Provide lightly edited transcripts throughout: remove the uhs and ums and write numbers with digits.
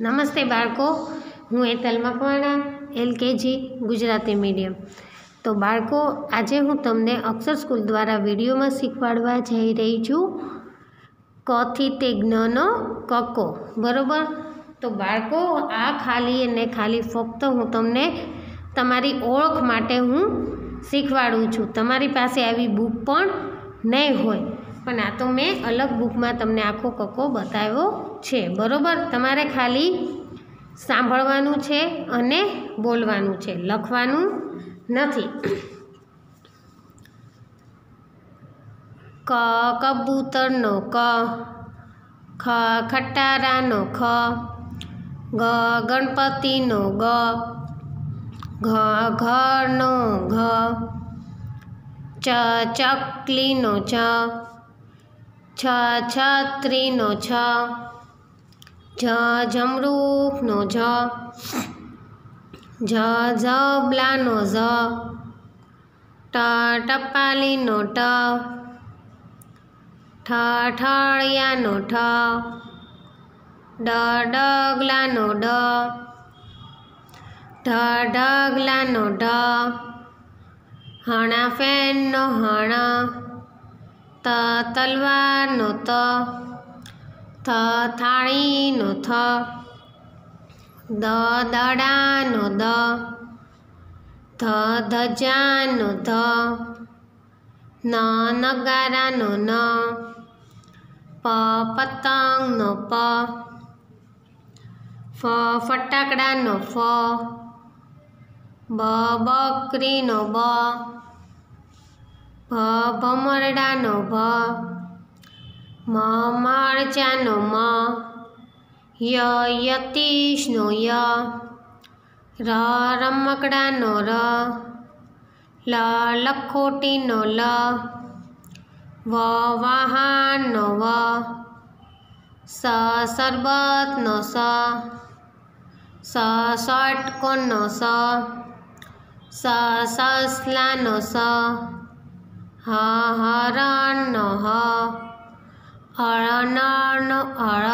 નમસ્તે બાળકો, હું હેતલ મકવાણા, LKG ગુજરાતી મીડિયમ. તો બાળકો, આજે હું તમને અક્ષર સ્કૂલ દ્વારા વિડીયોમાં શીખવાડવા જઈ રહી છું ક થી તે જ્ઞનો કકો. બરોબર? તો બાળકો, આ ખાલી અને ખાલી ફક્ત હું તમને તમારી ઓળખ માટે હું શીખવાડું છું. તમારી પાસે આવી બુક પણ નહીં હોય, પણ આ તો મેં અલગ બુકમાં તમને આખો કકો બતાવ્યો છે. બરોબર? તમારે ખાલી સાંભળવાનું છે અને બોલવાનું છે, લખવાનું નથી. ક કબૂતરનો ક, ખ ખટારાનો ખ, ગ ગણપતિનો ગ, ઘ ઘરનો ઘ, ચ ચકલીનો ચ, છ છત્રીનો છ, જ જમરૂખનો જ, ઝબલાનો ઝ, ટ ટપાલીનો ટ, ઠ ઠળિયાનો ઠ, ડગલાનો ડ, ઢગલાનો ઢ, હણાફેણનો હણ, તલવારનો ત, થાળીનો થ, દડાનો દ, ધજાનો ધ, નગારાનો ન, પતંગનો પ, ફટાકડાનો ફ, બકરીનો બ, ભમરડાનો ભ, મરચાનો મ, યતીશનો ય, રમકડાનો ર, લખોટીનો લ, વહાણનો વ, શરબતનો સ, ષટકોણનો સ, સસલાનો સ, હરણનો હ, અળનો અળ,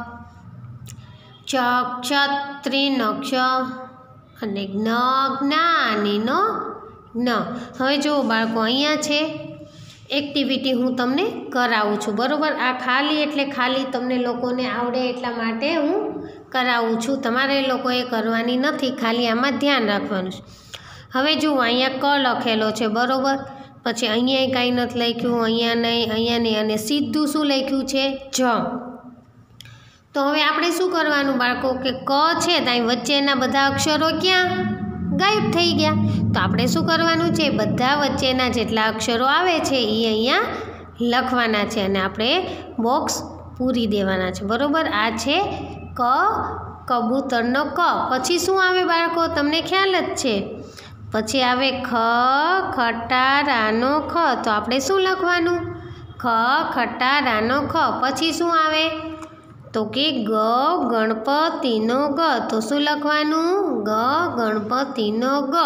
છત્રીનો ક્ષ અને જ્ઞાનીનો જ્ઞ. હવે જુઓ બાળકો, અહીંયા છે એક્ટિવિટી હું તમને કરાવું છું. બરાબર? આ ખાલી એટલે ખાલી તમને લોકોને આવડે એટલા માટે હું કરાવું છું. તમારે લોકોએ કરવાની નથી, ખાલી આમાં ધ્યાન રાખવાનું છે. હવે જુઓ, અહીંયા ક લખેલો છે. બરાબર? પછી અહીંયા કાંઈ નથી લખ્યું, અહીંયા નહીં, અને સીધું શું લખ્યું છે? જ. તો હવે આપણે શું કરવાનું બાળકો, કે ક છે તો અહીં વચ્ચેના બધા અક્ષરો ક્યાં ગાયબ થઈ ગયા. તો આપણે શું કરવાનું છે? બધા વચ્ચેના જેટલા અક્ષરો આવે છે એ અહીંયા લખવાના છે અને આપણે બોક્સ પૂરી દેવાના છે. બરાબર? આ છે ક કબૂતરનો ક. પછી શું આવે બાળકો? તમને ખ્યાલ જ છે. પછી આવે ખ ખટારાનો ખ. તો આપણે શું લખવાનું? ખ ખટારાનો ખ. પછી શું આવે? તો કે ગ ગણપતિનો ગ. તો શું લખવાનું? ગ ગણપતિનો ગ.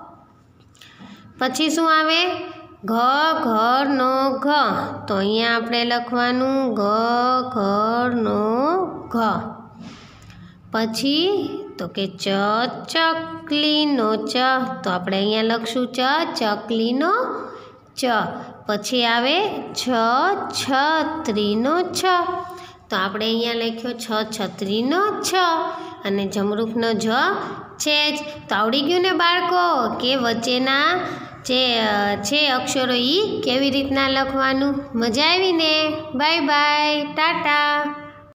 પછી શું આવે? ઘ ઘરનો ઘ. તો અહીંયા આપણે લખવાનું ઘ ઘરનો ઘ. પછી તો કે ચ ચકલીનો ચ. તો આપણે અહીંયા લખશું ચ ચકલીનો ચ. પછી આવે છ છત્રીનો છ. તો આપણે અહીંયા લખ્યો છ છત્રીનો છ અને જમરૂખનો જ છે જ. તો આવડી ગયું ને બાળકો, કે વચ્ચેના જે છે અક્ષરો એ કેવી રીતના લખવાનું. મજા આવી ને? Bye bye, Tata.